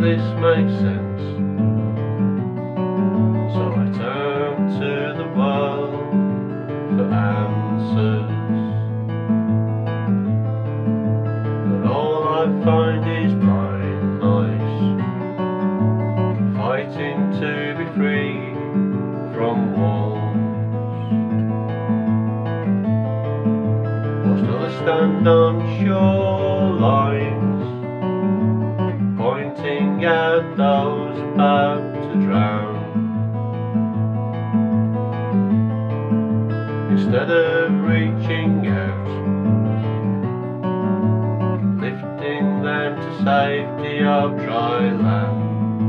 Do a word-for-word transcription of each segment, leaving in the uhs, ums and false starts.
this makes sense. So I turn to the world for answers, but all I find is blind noise, fighting to be free from walls. Whilst others stand on shorelines, pointing at those about to drown, instead of reaching out, lifting them to safety of dry land.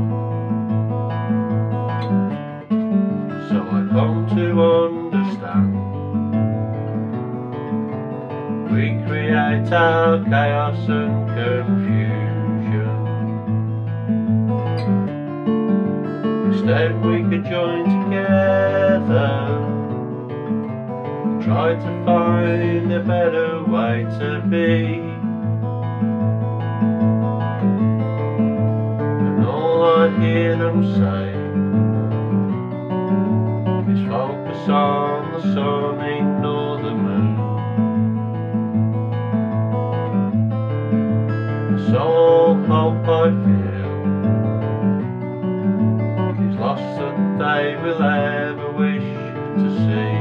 So I come to understand, we create our chaos and confusion. Instead we could join together, try to find a better way to be. And all I hear them say is focus on the sun, ignore the moon. And so all hope I feel is lost that they will ever wish to see.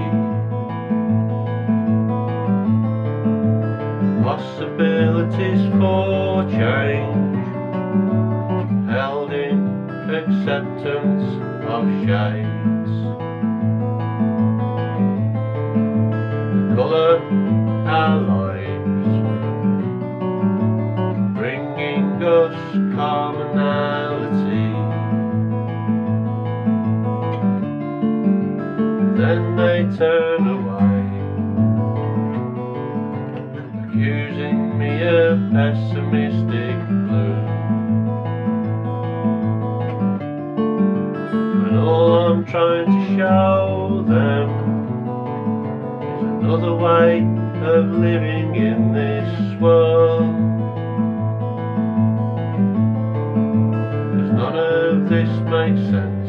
Possibilities for change, held in acceptance of shades. The colour our lives, bringing us commonality. Then they turn away, accusing me of pessimistic gloom. And all I'm trying to show them is another way of living in this world. 'Cause none of this makes sense.